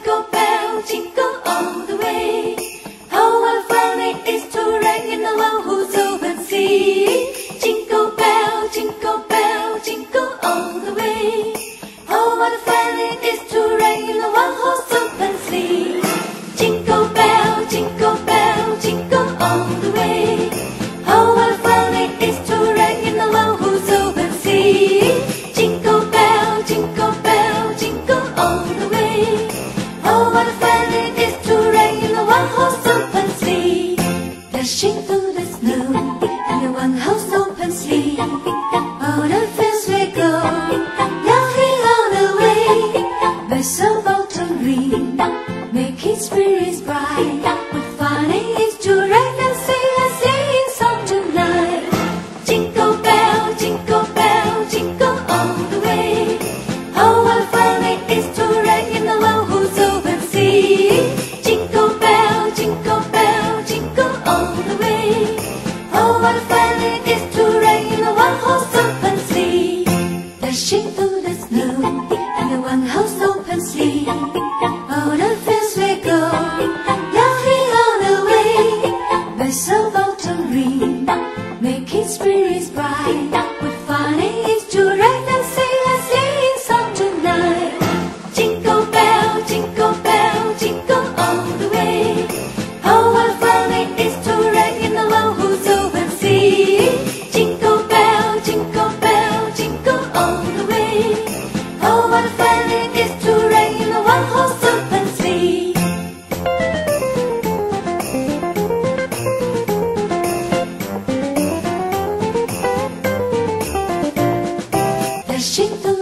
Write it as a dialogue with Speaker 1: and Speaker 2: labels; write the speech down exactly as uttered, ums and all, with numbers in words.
Speaker 1: jingle bell, jingle all the way. Oh, what fun it is to ride in the one who's open sleigh. Jingle bell, jingle bell, jingle all the way. Oh, what fun it is to ride in the one who's open sleigh. Jingle bell, jingle bell, jingle all the way. Oh, what fun it is to ride in the one who's open sleigh. Jingle bell, jingle bell, jingle all the way. Oh, what fun it is to ride in the one horse open sleigh. Dashing through the snow in the one horse open sleigh. Oh, the fields we go, laughing all the way. Bells of autumn ring, making spirits bright. What fun it is to ride and sing a sleighing song tonight. Jingle bell, jingle bell, jingle all the way. Oh, what fun it is to ride in the one who's open sleigh. Jingle bell, jingle bell, jingle all the way. Oh, what fun it is to ride in the one horse open sleigh. Dashing through the snow in the one horse open sleigh. Oh, the fields we go, laughing all the way. Bells of autumn ring, making spirits bright. What fun it is to ride and sing a sleighing song tonight. Jingle bell, jingle bell, jingle all the way. Oh, what fun it is to ride in the one who's open sleigh. Jingle bell, jingle bell, jingle all the way. Oh, what fun it is to ride in the one horse open sleigh. Dashing through